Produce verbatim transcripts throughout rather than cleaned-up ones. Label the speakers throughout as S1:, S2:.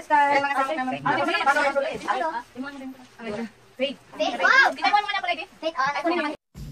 S1: Sky. Wait. Wait. Wow! Kita mo muna pala ito. Wait on. Ako naman.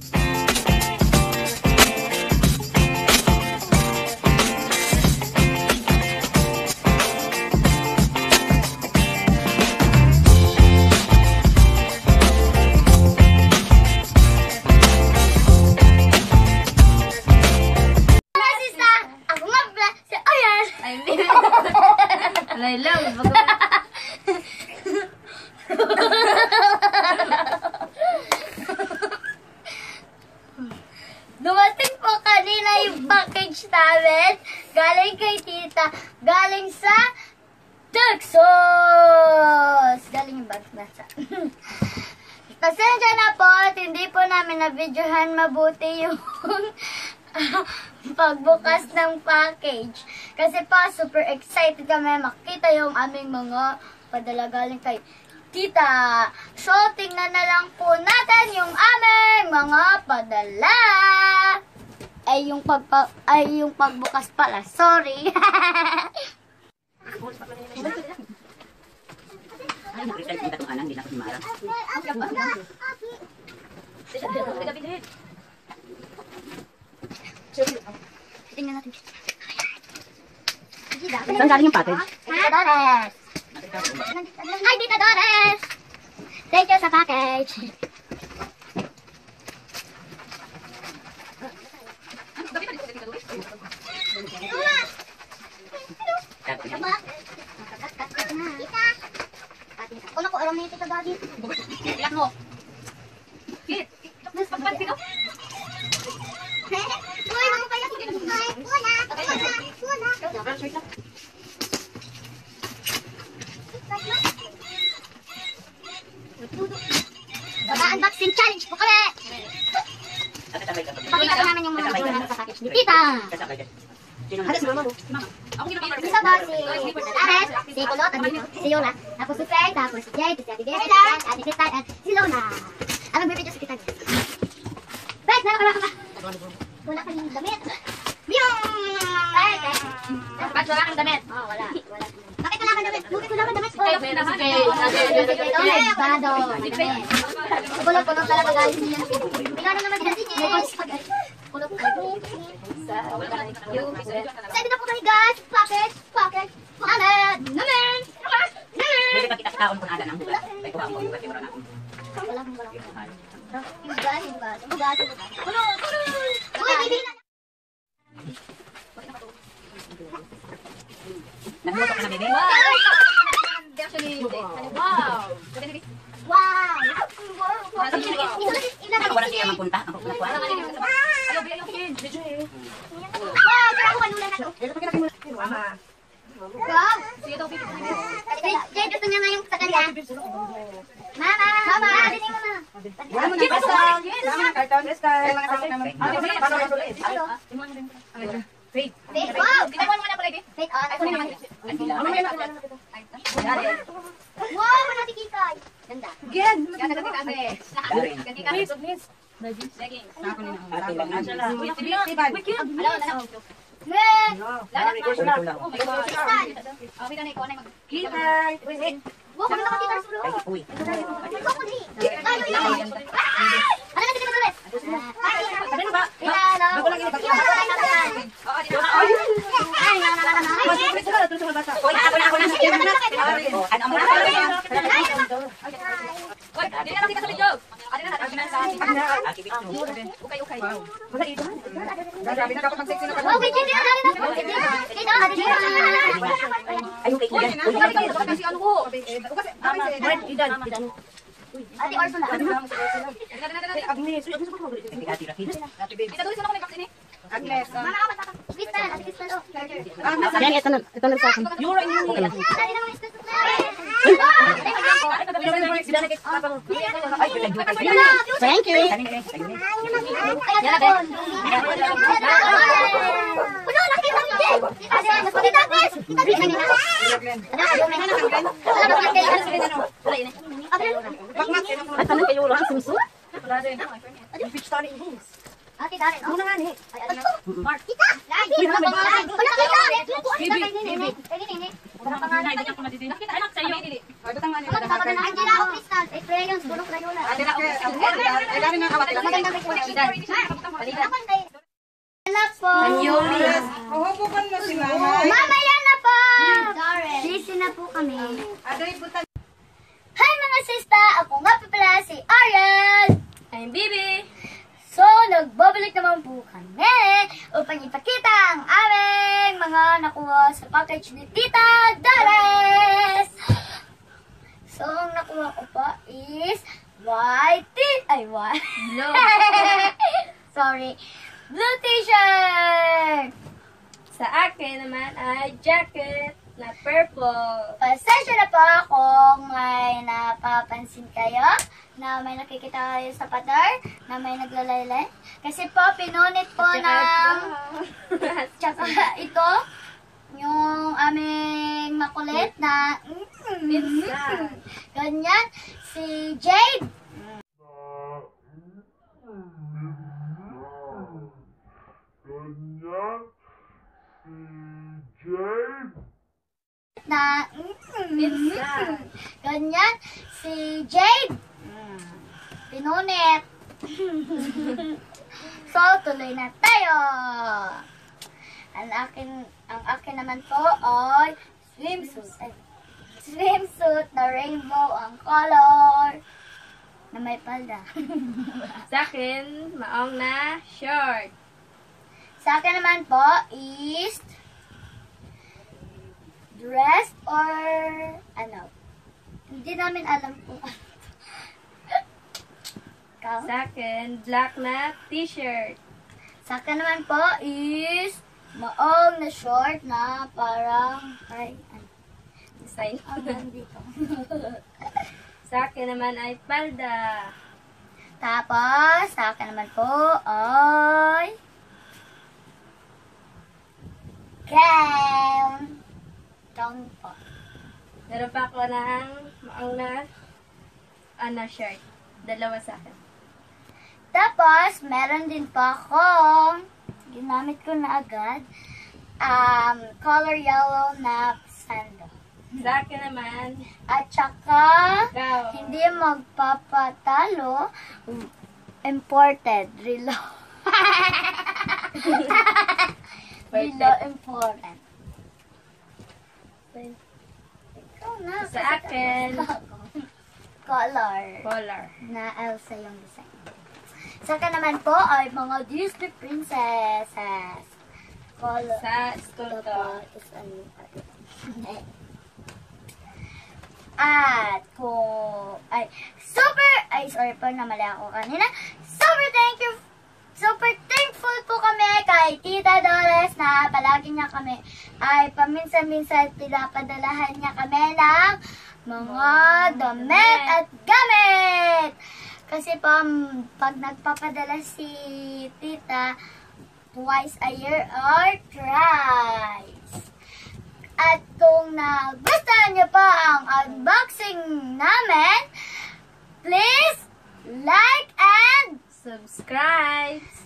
S2: Dumating po kanina yung package namin. Galing kay tita. Galing sa Texas. Galing yung bag nasa. Pasensya na po at hindi po namin na-videohan mabuti yung pagbukas ng package. Kasi po, super excited kami makita yung aming mga padala galing kay tita. So, tingnan na lang po natin yung aming mga padala. Ay, yung, pagpa ay, yung pagbukas pala. Sorry. Tingnan natin.
S1: Saan galing yung package?
S2: Tita Dores! Hi, Tita Dores! Thank you sa package. Una ko, alam niyo Tita Daddy.
S1: Iyak mo. Kit! Mas pagpagpino?
S2: Uy, magpapayag. Una! Una! Una! Baba-unboxing challenge po kami! Pakita ko namin yung mga nagulang sa package ni Tita!
S1: Halos si mama mo. Ako ginagawa.
S2: Isa ba si Ares, si Kulot, at si Yola, tapos si Faye, tapos si Jay, si Ate Beth, si Kat, Ate Kristal, at si Lona. Ano bibidyo si Tita niya? Beth, meron ka ba? Wala ka yung damit. Biyong! Ay, ay.
S1: Ba't wala kang damit?
S2: Oo, wala. Wala. Bakit wala kang damit? Bakit wala kang damit?
S1: Kayo, kayo naman.
S2: Ito, bado. Kulot-kulot talaga galing niya. Bigano naman din. Kulot ay. Excited na po kami guys. Package, package, package. Namin! Namin!
S1: Hindi pa kita kitaon kung ada ng hula. Ay, kuha mo yung pati wala na akong.
S2: Wala kong wala. Bugas, bugas, bugas, bugas. Kulot, kulot! Uy, bibig na!
S1: Nagluto ka na, baby?
S2: Wow!
S1: Wow!
S2: Wow!
S1: Ako wala siya magpunta. Ako nakuha.
S2: Ayaw, ayaw, Ken. Wow! Kaya ako kanula na to. Wow! Jay, gusto niya na yung sa kanya. Mama! Mama! Dinig mo na.
S1: Wala mo na basta. Wala karton. Wait.
S2: Wait, wow!
S1: Kita mo muna pala ito.
S2: Wait on. Ako naman.
S1: Ano mo yung
S2: Wow! Manati kikay. Ganda.
S1: Again! Ganda ka kasi. Please, please. Leggings. Ako nila.
S2: Hello, hello. Men!
S1: Lala ko na. Oh my God. Oh, kita na ikaw na mag. Kikay. Wait, wait.
S2: Wow, kami nakakita sa sulo.
S1: Uy.
S2: Ikaw ko ni. Ano yun? Ano na dito ulit?
S1: Sabi mo ba?
S2: Hello.
S1: Bago lang ilipag.
S2: Ay, na na na na.
S1: Uy, ako na, ako na. Ano ang mga? Uy, hindi na nakita sa video. Ano na natin sa Okay, okay. Wala ito. Grabe na kapag sexy na ka.
S2: Okay, dito na dali na. Dito, dito.
S1: Ayun kay Idan. Uy, kasi ano ko. Idan, Idan.
S2: Ate Ursula.
S1: Agnes, Agnes ko ko. Ate Rahil. Ate baby. Ito doon sa ako may vaccine eh. Agnes.
S2: Mama ka mataka. Kristal, Ate Kristal.
S1: Yan, ito na. Ito na sa akin. Euro in euro.
S2: Dali na mga Kristal.
S1: Thank you.
S2: Ulo, laki lang din. Ate, mas kita Agnes. Kita din kanina.
S1: At ano kayo lang sumsu?
S2: Ate Darren.
S1: Ano nga ni?
S2: Mark. Kita. Lagi. Wala pangalan. Wala kita. Bibi. Bibi. Bibi. Bibi.
S1: didi. Anak sa iyo. Ay butang man
S2: Wala ka na ang ginawa kristal. Eh crayons, puro crayola.
S1: Ate na ko. Ay dami na kawat.
S2: Maganda may kulay. Wala po.
S1: Mahubukan mo si mama.
S2: Mamaya na po. Busy na po kami.
S1: Aday butang.
S2: Hi mga sista! Ako nga pa pala si Ariel!
S3: I'm Bibi.
S2: So, nagbabalik naman po kami upang ipakita ang aming mga nakuha sa package ni Tita Doris! So, ang nakuha ko po is white t- ay, white.
S3: Blue.
S2: Sorry. Blue t-shirt!
S3: Sa akin naman ay jacket na purple.
S2: Pasensya na po kung may napapansin kayo na may nakikita kayo sa pader na may naglalaylay. Kasi po, pinunit po ng tsaka ito yung aming makulit na
S3: Minsan.
S2: ganyan si Jade
S4: Ganyan si Jade.
S2: na
S3: Minsan.
S2: ganyan si Jade pinunit. So, tuloy na tayo. Ang akin, ang akin naman po ay swimsuit. Ay, swimsuit na rainbow ang color na may palda.
S3: Sa akin, maong na short.
S2: Sa akin naman po is dress or ano. Hindi namin alam kung ano. Ikaw?
S3: Sa akin, black na t-shirt.
S2: Sa akin naman po is maong na short na parang ay ano.
S3: Design.
S2: Ah, nandito.
S3: Sa akin naman ay palda.
S2: Tapos, sa akin naman po ay gown. Gown po.
S3: Meron pa ako ng maong na ano, shirt. Dalawa sa akin.
S2: Tapos, meron din pa akong ginamit ko na agad um, color yellow na sandal.
S3: Sa akin naman,
S2: At saka,
S3: gown.
S2: hindi magpapatalo, imported, relo. Relo imported. Ikaw na.
S3: Sa akin,
S2: Color.
S3: color.
S2: Na Elsa yung design. Sa akin naman po ay mga Disney princesses. Color.
S3: Sa school
S2: Ito
S3: to.
S2: po is ano. Eh. At kung, ay, super, ay, sorry po, namali ako kanina. Super thank you, super thankful po kami kay Tita Dolores na palagi niya kami, ay paminsan-minsan pinapadalahan niya kami ng mga damit at gamit. Kasi po, pag nagpapadala si Tita, twice a year or thrice. At kung nagustuhan niyo po ang unboxing namin, please like and
S3: Subscribe.